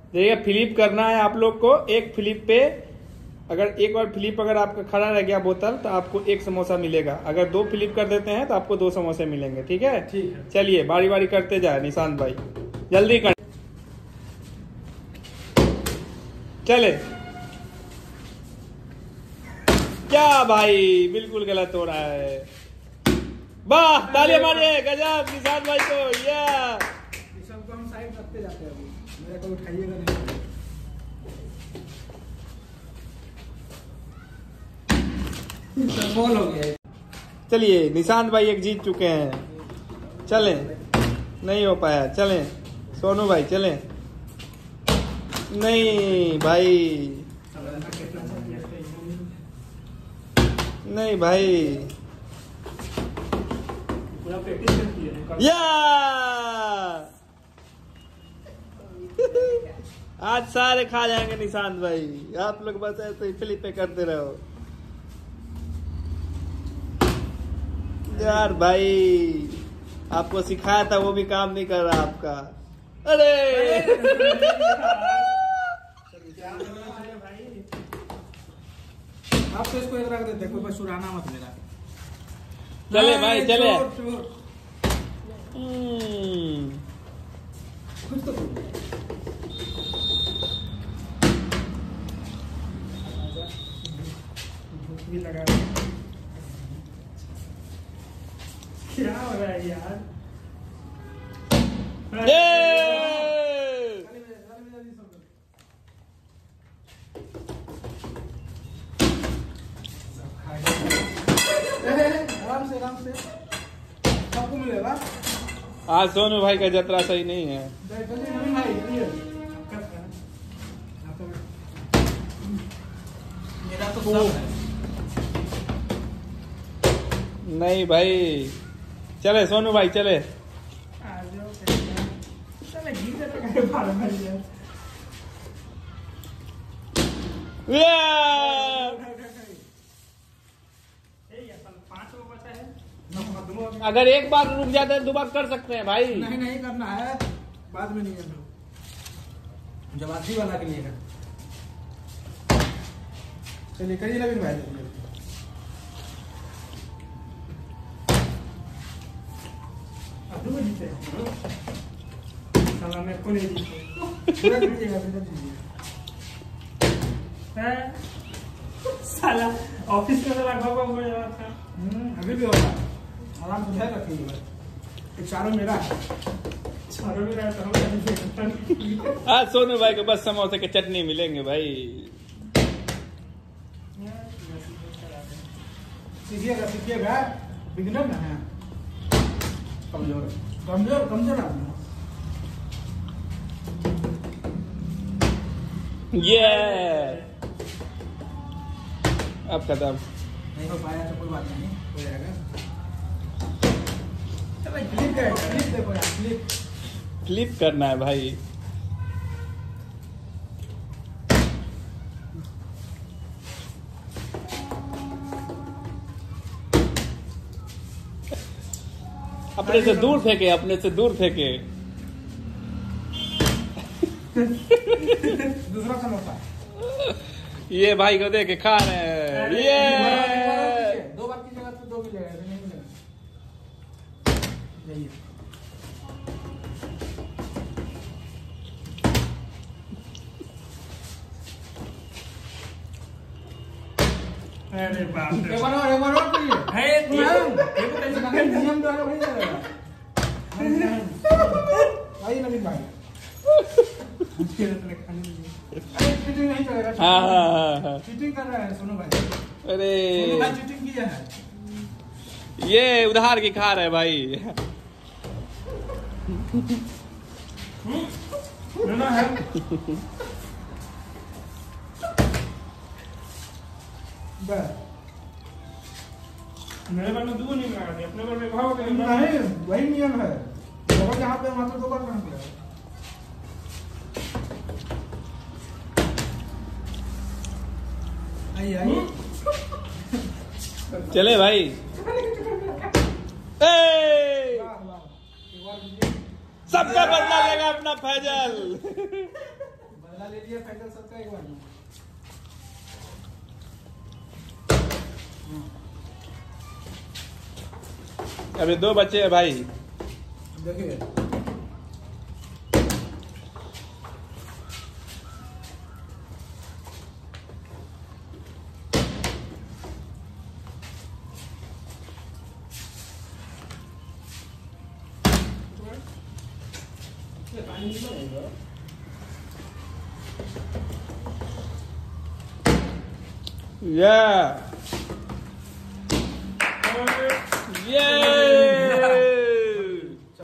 देखिए फ्लिप करना है आप लोग को। एक फ्लिप पे अगर एक और फ्लिप अगर आपका खड़ा रह गया बोतल तो आपको एक समोसा मिलेगा। अगर 2 फ्लिप कर देते हैं तो आपको 2 समोसे मिलेंगे। ठीक है, ठीक है। चलिए बारी बारी करते जाए निशांत भाई, जल्दी कर। चले। क्या भाई, बिल्कुल गलत हो रहा है। वाह, तालियां मारिए, गजब निशांत भाई को। या सबको हम साइड रखते जाते हैं। अभी मेरे को उठाइएगा नहीं। बॉल हो गया। चलिए निशांत भाई एक जीत चुके हैं। चलें, नहीं हो पाया। चलें सोनू भाई, चलें। नहीं भाई, नहीं भाई। पूरा प्रैक्टिस करती है। या आज सारे खा जाएंगे निशांत भाई। आप लोग बस ऐसे ही फ्लिप पे करते रहो यार। भाई आपको सिखाया था वो भी काम नहीं कर रहा आपका। अरे आप तो इसको एक रख देते, कोई बस सुराना मत मेरा। चले भाई, चले। कुछ तो भी लगा। क्या हो रहा है यार? आराम से सबको मिलेगा। आज सोनू भाई का जतरा सही नहीं है। मेरा तो सब है। नहीं भाई, चले सोनू भाई, चले। अगर एक बार रुक जाते हैं 2 बार कर सकते हैं भाई। नहीं करना है, बाद में नहीं करना। जब आधी वाला के लिए चलिए करिए नवीन भाई। साला मेरे को नहीं साला ऑफिस में हो जा रहा था। अभी भी होगा। आराम से ध्यान रखिएगा। चारों मेरा है तो आज सोनू भाई को बस समोसे के चटनी मिलेंगे भाई। सीखिएगा बिगनर ना है। कमजोर आदमी। ये अब खत्म। नहीं हो पाया तो कोई बात नहीं, हो जाएगा। फ्लिप करना है भाई। अपने से दूर फेंके, अपने से दूर फेंके। दूसरा समोसा ये भाई को देख के खा रहे हैं। ये 2 बार की जगह तो 2 मिलेगा, नहीं मिलेगा। अरे बाप रे, एक बार और करिए। है नियम द्वारा वही चलेगा। भाई नवीन भाई चीटिंग नहीं चलेगा। चीटिंग कर रहा है सोनू भाई। अरे सोनू भाई चीटिंग किया है। ये उधार की खा रहे भाई। ना है मेरे बार में 2 नहीं लगा दिया, अपने बार में भाव नहीं, वही नियम है। बहुत यहाँ पे वहां तो 2 बार काम किया। आई चले भाई। सबका बदला लेगा अपना फैजल। ले लिया फैसल सबका एक बार में। अभी 2 बच्चे हैं भाई। देखिए पानी नहीं बनेगा। Yeah.